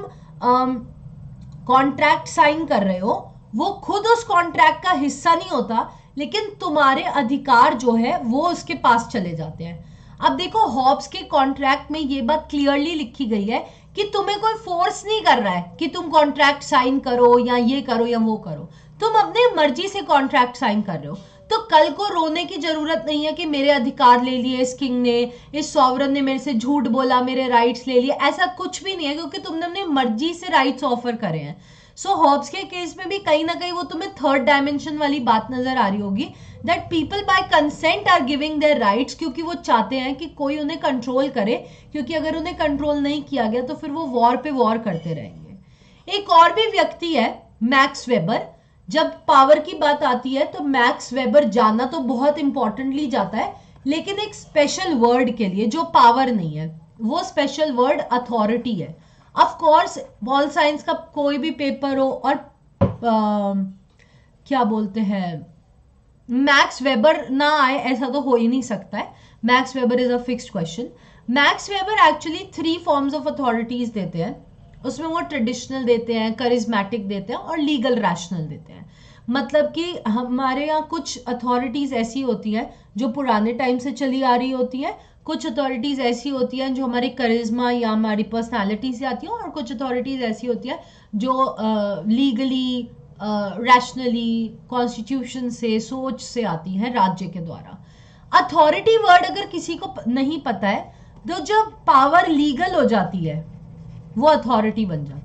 कॉन्ट्रैक्ट साइन कर रहे हो वो खुद उस कॉन्ट्रैक्ट का हिस्सा नहीं होता, लेकिन तुम्हारे अधिकार जो है वो उसके पास चले जाते हैं। अब देखो हॉब्स के कॉन्ट्रैक्ट में ये बात क्लियरली लिखी गई है कि तुम्हें कोई फोर्स नहीं कर रहा है कि तुम कॉन्ट्रैक्ट साइन करो या ये करो या वो करो, तुम अपने मर्जी से कॉन्ट्रैक्ट साइन कर रहे हो। तो कल को रोने की जरूरत नहीं है कि मेरे अधिकार ले लिए इस किंग ने, इस सॉवरन ने मेरे से झूठ बोला, मेरे राइट्स ले लिए। ऐसा कुछ भी नहीं है, क्योंकि तुमने अपनी मर्जी से राइट्स ऑफर करे हैं। सो हॉब्स के केस में भी कहीं ना कहीं वो तुम्हें थर्ड डायमेंशन वाली बात नजर आ रही होगी, that people by consent are giving their rights, क्योंकि वो चाहते हैं कि कोई उन्हें कंट्रोल करे, क्योंकि अगर उन्हें कंट्रोल नहीं किया गया तो फिर वो वॉर पे वॉर करते रहेंगे। एक और भी व्यक्ति है मैक्स वेबर। जब पावर की बात आती है तो मैक्स वेबर जाना तो बहुत इंपॉर्टेंटली जाता है, लेकिन एक स्पेशल वर्ड के लिए जो पावर नहीं है, वो स्पेशल वर्ड अथॉरिटी है। ऑफ कोर्स बॉल साइंस का कोई भी पेपर हो और आ, क्या बोलते हैं मैक्स वेबर ना आए ऐसा तो हो ही नहीं सकता है। Max Weber is a fixed question. Max Weber actually three forms of authorities देते हैं। उसमें वो ट्रेडिशनल देते हैं, करिज्मेटिक देते हैं और लीगल रैशनल देते हैं। मतलब कि हमारे यहाँ कुछ अथॉरिटीज ऐसी होती हैं जो पुराने टाइम से चली आ रही होती हैं, कुछ अथॉरिटीज ऐसी होती हैं जो हमारी करिश्मा या हमारी पर्सनालिटी से आती हैं, और कुछ अथॉरिटीज ऐसी होती हैं जो लीगली रैशनली कॉन्स्टिट्यूशन से, सोच से आती हैं राज्य के द्वारा। अथॉरिटी वर्ड अगर किसी को नहीं पता है तो जब पावर लीगल हो जाती है वो अथॉरिटी बन जाती है।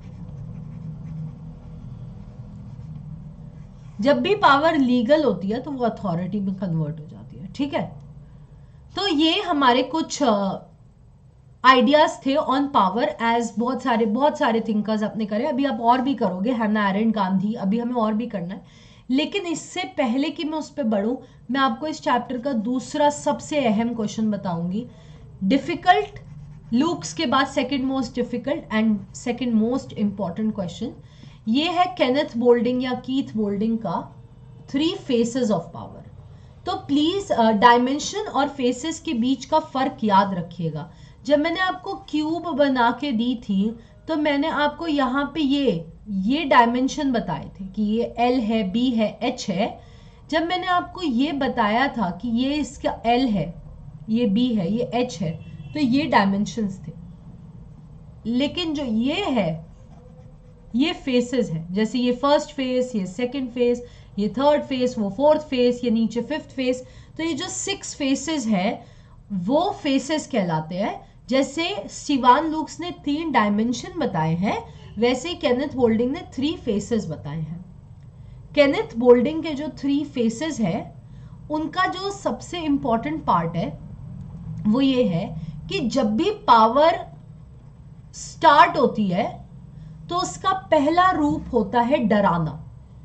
जब भी पावर लीगल होती है तो वो अथॉरिटी में कन्वर्ट हो जाती है। ठीक है, तो ये हमारे कुछ आइडियाज थे ऑन पावर, एज बहुत सारे बहुत सारे थिंकर्स अपने करे। अभी आप और भी करोगे, हैना एरेंट, गांधी, अभी हमें और भी करना है। लेकिन इससे पहले कि मैं उस पर बढ़ूं, मैं आपको इस चैप्टर का दूसरा सबसे अहम क्वेश्चन बताऊंगी। डिफिकल्ट, लुक्स के बाद second most difficult and second most important question, ये है केनेथ बोल्डिंग या कीथ बोल्डिंग का थ्री फेसेस ऑफ पावर। तो प्लीज डायमेंशन और फेसेस के बीच का फर्क याद रखिएगा। जब मैंने आपको क्यूब बना के दी थी तो मैंने आपको यहाँ पे ये ये डायमेंशन बताए थे कि ये एल है, बी है, एच है। जब मैंने आपको ये बताया था कि ये इसका एल है, ये बी है, ये एच है, तो ये डायमेंशंस थे। लेकिन जो ये है ये फेसेस है। जैसे ये फर्स्ट फेस, ये सेकंड फेस, ये थर्ड फेस, वो फोर्थ फेस, ये नीचे फिफ्थ फेस। तो ये जो सिक्स फेसेस है वो फेसेस कहलाते हैं। जैसे स्टीवन लुक्स ने तीन डायमेंशन बताए हैं, वैसे ही केनेथ बोल्डिंग ने थ्री फेसेस बताए हैं। केनेथ बोल्डिंग के जो थ्री फेसेस है उनका जो सबसे इंपॉर्टेंट पार्ट है वो ये है कि जब भी पावर स्टार्ट होती है तो उसका पहला रूप होता है डराना।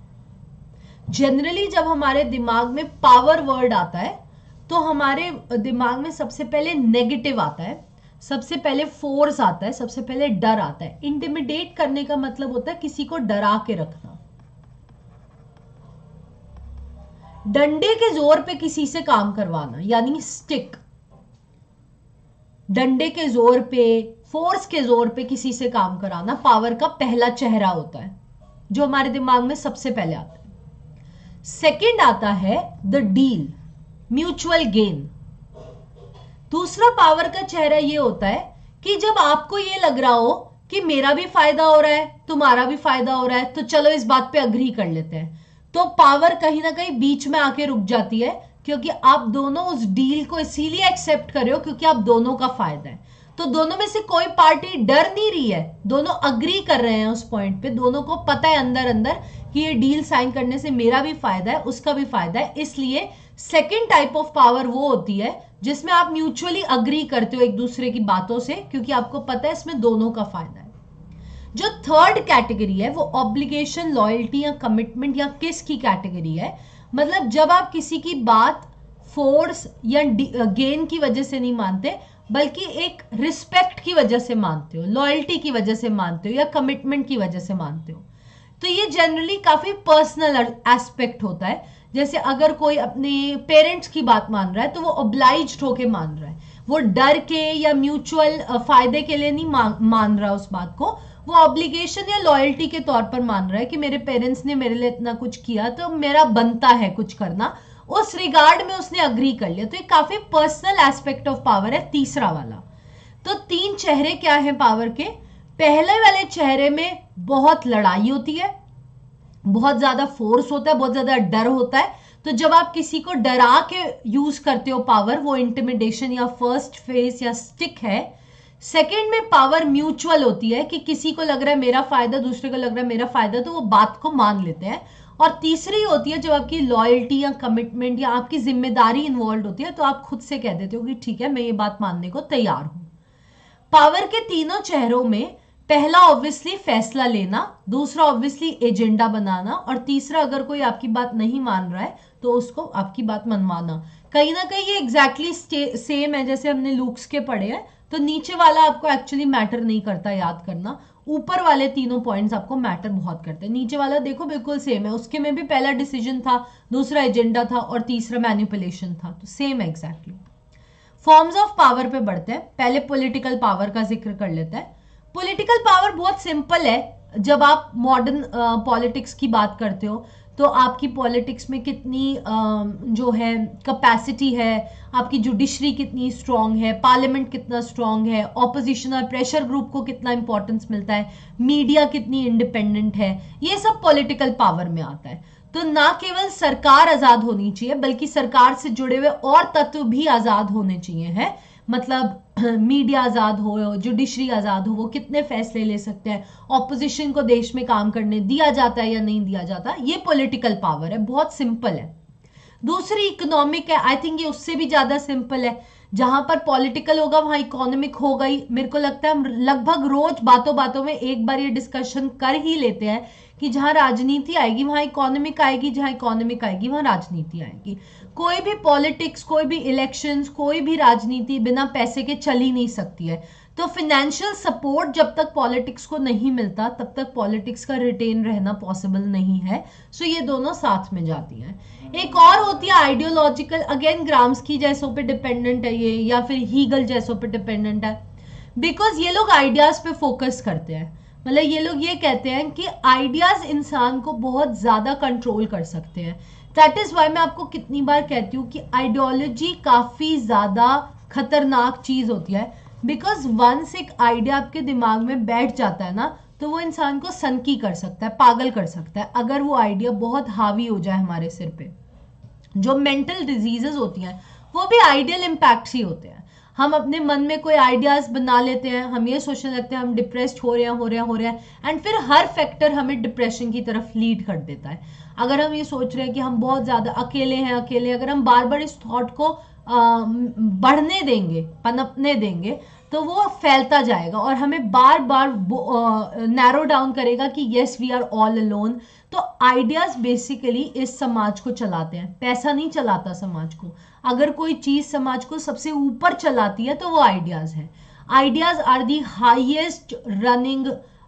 जनरली जब हमारे दिमाग में पावर वर्ड आता है तो हमारे दिमाग में सबसे पहले नेगेटिव आता है, सबसे पहले फोर्स आता है, सबसे पहले डर आता है। इंटिमिडेट करने का मतलब होता है किसी को डरा के रखना। डंडे के जोर पे किसी से काम करवाना यानी स्टिक। डंडे के जोर पे, फोर्स के जोर पे किसी से काम कराना पावर का पहला चेहरा होता है जो हमारे दिमाग में सबसे पहले आता है। सेकंड आता है द डील, म्यूचुअल गेन। दूसरा पावर का चेहरा ये होता है कि जब आपको ये लग रहा हो कि मेरा भी फायदा हो रहा है, तुम्हारा भी फायदा हो रहा है, तो चलो इस बात पे अग्री कर लेते हैं। तो पावर कहीं ना कहीं बीच में आके रुक जाती है, क्योंकि आप दोनों उस डील को इसीलिए एक्सेप्ट कर रहे हो क्योंकि आप दोनों का फायदा है। तो दोनों में से कोई पार्टी डर नहीं रही है, दोनों अग्री कर रहे हैं उस पॉइंट पे। दोनों को पता है अंदर अंदर कि ये डील साइन करने से मेरा भी फायदा है, उसका भी फायदा है। इसलिए सेकेंड टाइप ऑफ पावर वो होती है जिसमें आप म्यूचुअली अग्री करते हो एक दूसरे की बातों से, क्योंकि आपको पता है इसमें दोनों का फायदा है। जो थर्ड कैटेगरी है वो ऑब्लिगेशन, लॉयल्टी या कमिटमेंट या किस की कैटेगरी है। मतलब जब आप किसी की बात फोर्स या गेन की वजह से नहीं मानते, बल्कि एक रिस्पेक्ट की वजह से मानते हो, लॉयल्टी की वजह से मानते हो या कमिटमेंट की वजह से मानते हो। तो ये जनरली काफी पर्सनल एस्पेक्ट होता है। जैसे अगर कोई अपने पेरेंट्स की बात मान रहा है तो वो ऑब्लाइज्ड होके मान रहा है, वो डर के या म्यूचुअल फायदे के लिए नहीं मान, मान रहा उस बात को, वो ऑब्लिगेशन या लॉयल्टी के तौर पर मान रहा है कि मेरे पेरेंट्स ने मेरे लिए इतना कुछ किया तो मेरा बनता है कुछ करना, उस रिगार्ड में उसने अग्री कर लिया। तो ये काफी पर्सनल एस्पेक्ट ऑफ पावर है तीसरा वाला। तो तीन चेहरे क्या है पावर के। पहले वाले चेहरे में बहुत लड़ाई होती है, बहुत ज्यादा फोर्स होता है, बहुत ज्यादा डर होता है। तो जब आप किसी को डरा के यूज करते हो पावर, वो इंटिमिडेशन या फर्स्ट फेस या स्टिक है। सेकेंड में पावर म्यूचुअल होती है कि किसी को लग रहा है मेरा फायदा, दूसरे को लग रहा है मेरा फायदा, तो वो बात को मान लेते हैं। और तीसरी होती है जब आपकी लॉयल्टी या कमिटमेंट या आपकी जिम्मेदारी इन्वॉल्व होती है, तो आप खुद से कह देते हो कि ठीक है मैं ये बात मानने को तैयार हूं। पावर के तीनों चेहरों में पहला ऑब्वियसली फैसला लेना, दूसरा ऑब्वियसली एजेंडा बनाना, और तीसरा अगर कोई आपकी बात नहीं मान रहा है तो उसको आपकी बात मनवाना। कहीं ना कहीं ये एग्जैक्टली सेम है जैसे हमने लुक्स के पढ़े हैं। तो नीचे वाला आपको एक्चुअली मैटर नहीं करता याद करना, ऊपर वाले तीनों पॉइंट्स आपको मैटर बहुत करते हैं। नीचे वाला देखो बिल्कुल सेम है, उसके में भी पहला डिसीजन था, दूसरा एजेंडा था और तीसरा मैनिपुलेशन था, तो सेम है एग्जैक्टली। फॉर्म्स ऑफ पावर पे बढ़ते हैं। पहले पॉलिटिकल पावर का जिक्र कर लेते हैं। पॉलिटिकल पावर बहुत सिंपल है। जब आप मॉडर्न पॉलिटिक्स की बात करते हो तो आपकी पॉलिटिक्स में कितनी जो है कैपेसिटी है, आपकी जुडिशरी कितनी स्ट्रांग है, पार्लियामेंट कितना स्ट्रांग है, ऑपोजिशन और प्रेशर ग्रुप को कितना इंपॉर्टेंस मिलता है, मीडिया कितनी इंडिपेंडेंट है, ये सब पॉलिटिकल पावर में आता है। तो ना केवल सरकार आजाद होनी चाहिए बल्कि सरकार से जुड़े हुए और तत्व भी आजाद होने चाहिए है। मतलब मीडिया आजाद हो, जुडिशरी आजाद हो, वो कितने फैसले ले सकते हैं, ऑपोजिशन को देश में काम करने दिया जाता है या नहीं दिया जाता, ये पॉलिटिकल पावर है। बहुत सिंपल है। दूसरी इकोनॉमिक है, आई थिंक ये उससे भी ज्यादा सिंपल है। जहां पर पॉलिटिकल होगा वहां इकोनॉमिक होगा ही। मेरे को लगता है हम लगभग रोज बातों बातों में एक बार ये डिस्कशन कर ही लेते हैं कि जहां राजनीति आएगी वहां इकोनॉमिक आएगी, जहां इकोनॉमिक आएगी वहां राजनीति आएगी। कोई भी पॉलिटिक्स, कोई भी इलेक्शंस, कोई भी राजनीति बिना पैसे के चल ही नहीं सकती है। तो फाइनेंशियल सपोर्ट जब तक पॉलिटिक्स को नहीं मिलता तब तक पॉलिटिक्स का रिटेन रहना पॉसिबल नहीं है। सो ये दोनों साथ में जाती हैं। एक और होती है आइडियोलॉजिकल, अगेन ग्राम्स्की जैसों पे डिपेंडेंट है ये, या फिर हीगल जैसों पे डिपेंडेंट है। बिकॉज ये लोग आइडियाज पे फोकस करते हैं। मतलब ये लोग ये कहते हैं कि आइडियाज इंसान को बहुत ज्यादा कंट्रोल कर सकते हैं। दैट इज वाई मैं आपको कितनी बार कहती हूँ कि आइडियोलॉजी काफी ज्यादा खतरनाक चीज होती है। बिकॉज वंस एक आइडिया आपके दिमाग में बैठ जाता है ना, तो वो इंसान को सनकी कर सकता है, पागल कर सकता है, अगर वो आइडिया बहुत हावी हो जाए हमारे सिर पे। जो मेंटल डिजीजेस होती हैं वो भी आइडियल इम्पैक्ट ही होते हैं। हम अपने मन में कोई आइडियाज बना लेते हैं, हम ये सोचने लगते हैं हम डिप्रेस्ड हो रहे हैं हो रहे हैं हो रहे हैं एंड फिर हर फैक्टर हमें डिप्रेशन की तरफ लीड कर देता है। अगर हम ये सोच रहे हैं कि हम बहुत ज्यादा अकेले हैं अकेले अगर हम बार बार इस थॉट को आ, बढ़ने देंगे, पनपने देंगे, तो वो फैलता जाएगा और हमें बार बार नैरो डाउन करेगा कि yes we are all alone. तो आइडियाज बेसिकली इस समाज को चलाते हैं, पैसा नहीं चलाता समाज को। अगर कोई चीज समाज को सबसे ऊपर चलाती है तो वो आइडियाज है। Ideas are the highest running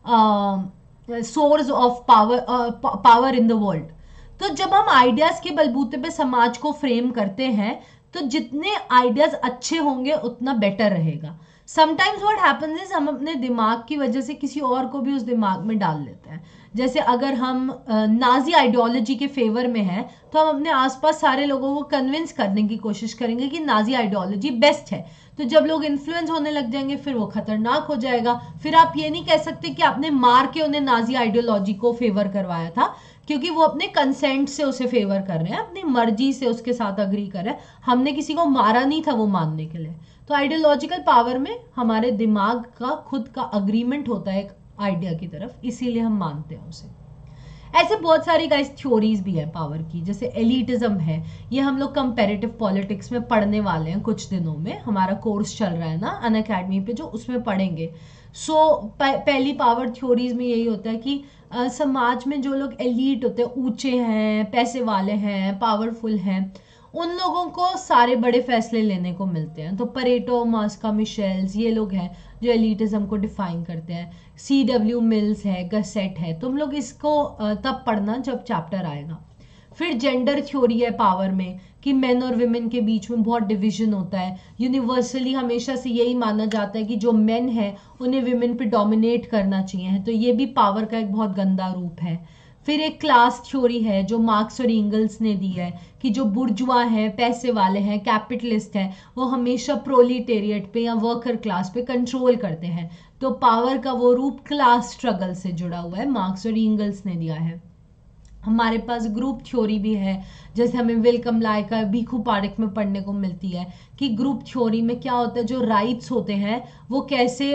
source of power power in the world. तो जब हम आइडियाज के बलबूते पे समाज को फ्रेम करते हैं तो जितने आइडियाज अच्छे होंगे उतना बेटर रहेगा। समटाइम्स व्हाट हैपेंस इज हम अपने दिमाग की वजह से किसी और को भी उस दिमाग में डाल लेते हैं। जैसे अगर हम नाजी आइडियोलॉजी के फेवर में हैं तो हम अपने आसपास सारे लोगों को कन्विंस करने की कोशिश करेंगे कि नाजी आइडियोलॉजी बेस्ट है। तो जब लोग इन्फ्लुएंस होने लग जाएंगे फिर वो खतरनाक हो जाएगा। फिर आप ये नहीं कह सकते कि आपने मार के उन्हें नाजी आइडियोलॉजी को फेवर करवाया था, क्योंकि वो अपने कंसेंट से उसे फेवर कर रहे हैं, अपनी मर्जी से उसके साथ अग्री कर रहे हैं। हमने किसी को मारा नहीं था वो मानने के लिए। तो आइडियोलॉजिकल पावर में हमारे दिमाग का खुद का अग्रीमेंट होता है एक आइडिया की तरफ, इसीलिए हम मानते हैं उसे। ऐसे बहुत सारी गाइस थ्योरीज भी है पावर की, जैसे एलिटिज्म है। ये हम लोग कंपैरेटिव पॉलिटिक्स में पढ़ने वाले हैं कुछ दिनों में, हमारा कोर्स चल रहा है ना अन अकेडमी पे, जो उसमें पढ़ेंगे। सो so, पहली पावर थ्योरीज में यही होता है कि आ, समाज में जो लोग एलीट होते हैं, ऊंचे हैं, पैसे वाले हैं, पावरफुल हैं, उन लोगों को सारे बड़े फैसले लेने को मिलते हैं। तो परेटो, मास्का, मिशेल्स, ये लोग हैं जो एलिटिज्म को डिफाइन करते हैं। सी डब्ल्यू मिल्स है, गसेट है। तुम लोग इसको तब पढ़ना जब चैप्टर आएगा। फिर जेंडर थ्योरी है पावर में कि मेन और विमेन के बीच में बहुत डिवीजन होता है। यूनिवर्सली हमेशा से यही माना जाता है कि जो मेन है उन्हें विमेन पे डोमिनेट करना चाहिए, तो ये भी पावर का एक बहुत गंदा रूप है। फिर एक क्लास थ्योरी है जो मार्क्स और एंगल्स ने दी है कि जो बुर्जुआ हैं, पैसे वाले हैं, कैपिटलिस्ट हैं, वो हमेशा प्रोलिटेरिएट पे या वर्कर क्लास पे कंट्रोल करते हैं। तो पावर का वो रूप क्लास स्ट्रगल से जुड़ा हुआ है, मार्क्स और एंगल्स ने दिया है। हमारे पास ग्रुप थ्योरी भी है, जैसे हमें विल्कम लाय का भीखू पारेख में पढ़ने को मिलती है कि ग्रुप थ्योरी में क्या होता है, जो राइट्स होते हैं वो कैसे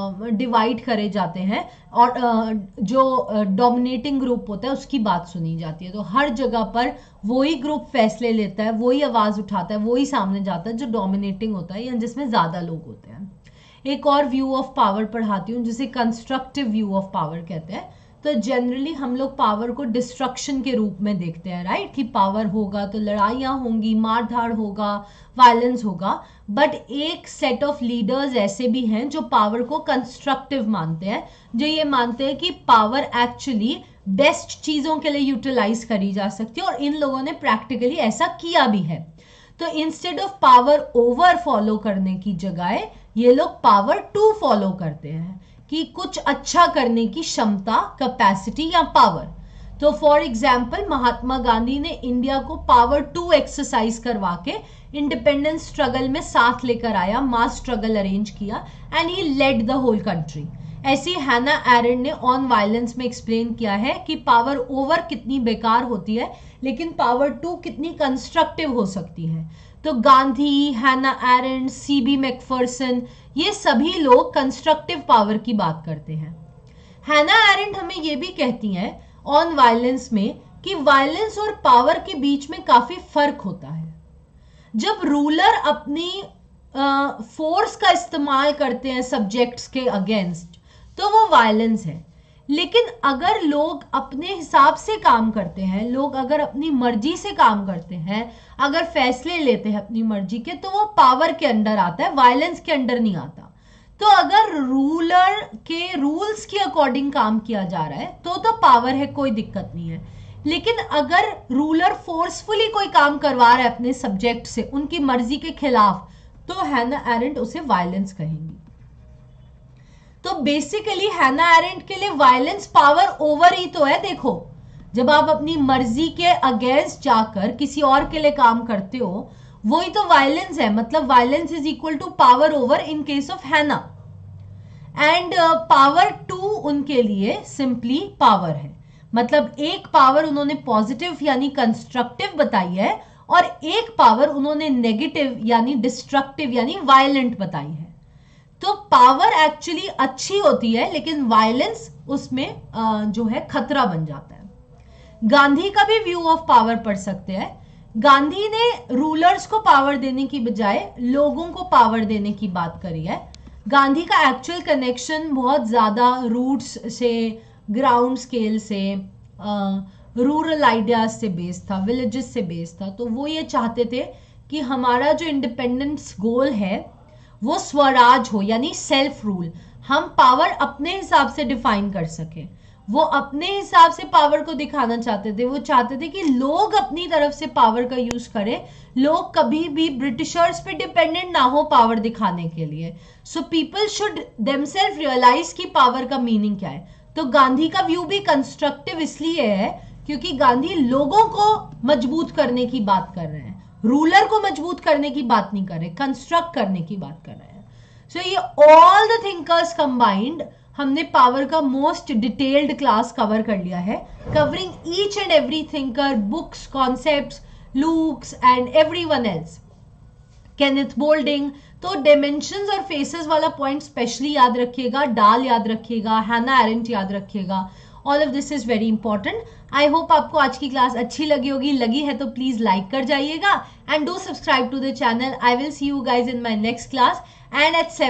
डिवाइड करे जाते हैं और आ, जो डोमिनेटिंग ग्रुप होता है उसकी बात सुनी जाती है। तो हर जगह पर वही ग्रुप फैसले लेता है, वही आवाज उठाता है, वही सामने जाता है जो डोमिनेटिंग होता है या जिसमें ज्यादा लोग होते हैं। एक और व्यू ऑफ पावर पढ़ाती हूँ जिसे कंस्ट्रक्टिव व्यू ऑफ पावर कहते हैं। तो जनरली हम लोग पावर को डिस्ट्रक्शन के रूप में देखते हैं, राइट, कि पावर होगा तो लड़ाइयाँ होंगी, मार धाड़ होगा, वायलेंस होगा। बट एक सेट ऑफ लीडर्स ऐसे भी हैं जो पावर को कंस्ट्रक्टिव मानते हैं, जो ये मानते हैं कि पावर एक्चुअली बेस्ट चीजों के लिए यूटिलाइज करी जा सकती है, और इन लोगों ने प्रैक्टिकली ऐसा किया भी है। तो instead of power over follow करने की जगह ये लोग पावर टू फॉलो करते हैं कि कुछ अच्छा करने की क्षमता, कैपेसिटी या पावर। तो फॉर एग्जाम्पल महात्मा गांधी ने इंडिया को पावर टू एक्सरसाइज करवा के इंडिपेंडेंस स्ट्रगल में साथ लेकर आया, मास स्ट्रगल अरेंज किया and he led the whole country. ऐसी हैना एरेंट ने ऑन वायलेंस में एक्सप्लेन किया है कि पावर ओवर कितनी बेकार होती है लेकिन पावर टू कितनी कंस्ट्रक्टिव हो सकती है। तो गांधी, हैना एरेंट, सी बी मैकफर्सन, ये सभी लोग कंस्ट्रक्टिव पावर की बात करते हैं। हैना एरेंट हमें ये भी कहती हैं ऑन वायलेंस में कि वायलेंस और पावर के बीच में काफी फर्क होता है। जब रूलर अपनी फोर्स uh, का इस्तेमाल करते हैं सब्जेक्ट्स के अगेंस्ट तो वो वायलेंस है, लेकिन अगर लोग अपने हिसाब से काम करते हैं, लोग अगर अपनी मर्जी से काम करते हैं, अगर फैसले लेते हैं अपनी मर्जी के, तो वो पावर के अंडर आता है, वायलेंस के अंडर नहीं आता। तो अगर रूलर के रूल्स के अकॉर्डिंग काम किया जा रहा है तो तो पावर है, कोई दिक्कत नहीं है। लेकिन अगर रूलर फोर्सफुली कोई काम करवा रहा है अपने सब्जेक्ट से उनकी मर्जी के खिलाफ, तो हैना एरेंट उसे वायलेंस कहेंगी। तो बेसिकली हैना एरेंट के लिए वायलेंस पावर ओवर ही तो है। देखो, जब आप अपनी मर्जी के अगेंस्ट जाकर किसी और के लिए काम करते हो, वही तो वायलेंस है। मतलब violence is equal to power over in case of Hannah, and power to उनके लिए सिंपली पावर है। मतलब एक पावर उन्होंने पॉजिटिव यानी कंस्ट्रक्टिव बताई है और एक पावर उन्होंने नेगेटिव यानी डिस्ट्रक्टिव यानी वायलेंट बताई है। तो पावर एक्चुअली अच्छी होती है लेकिन वायलेंस उसमें जो है खतरा बन जाता है। गांधी का भी व्यू ऑफ पावर पढ़ सकते हैं। गांधी ने रूलर्स को पावर देने की बजाय लोगों को पावर देने की बात करी है। गांधी का एक्चुअल कनेक्शन बहुत ज्यादा रूट्स से, ग्राउंड स्केल से, रूरल आइडियाज से बेस्ड था, विलेजेस से बेस्ड था। तो वो ये चाहते थे कि हमारा जो इंडिपेंडेंस गोल है वो स्वराज हो यानी सेल्फ रूल। हम पावर अपने हिसाब से डिफाइन कर सके। वो अपने हिसाब से पावर को दिखाना चाहते थे। वो चाहते थे कि लोग अपनी तरफ से पावर का यूज करें, लोग कभी भी ब्रिटिशर्स पे डिपेंडेंट ना हो पावर दिखाने के लिए। So people should themselves realise कि पावर का मीनिंग क्या है। तो गांधी का व्यू भी कंस्ट्रक्टिव इसलिए है क्योंकि गांधी लोगों को मजबूत करने की बात कर रहे हैं, रूलर को मजबूत करने की बात नहीं कर रहे, कंस्ट्रक्ट करने की बात कर रहे हैं। सो so, ये ऑल द थिंकर्स कंबाइंड हमने पावर का मोस्ट डिटेल्ड क्लास कवर कर लिया है, covering each and every thinker, books, concepts, Lukes and everyone else. Kenneth Boulding, तो डायमेंशंस और फेसेस वाला पॉइंट स्पेशली याद रखिएगा, डाल याद रखिएगा, हैना एरेंट याद रखिएगा। All of this is very important. I hope आपको आज की क्लास अच्छी लगी होगी। लगी है तो प्लीज लाइक कर जाइएगा and do subscribe to the channel. I will see you guys in my next class and eight